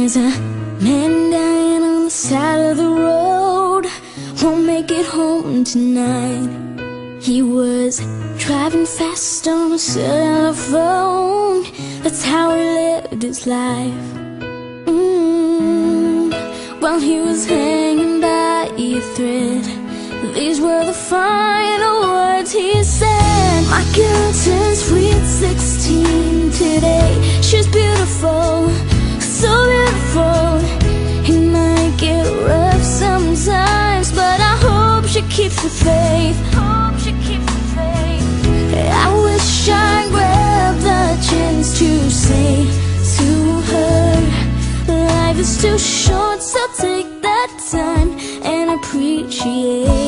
There's a man dying on the side of the road, won't make it home tonight. He was driving fast on a cell phone, that's how he lived his life. While he was hanging by a thread, these were the final words he said. My girl turns sweet 16 today. She's beautiful, so beautiful. It might get rough sometimes, but I hope she keeps the faith. I wish I grabbed the chance to say to her, life is too short, so take that time and appreciate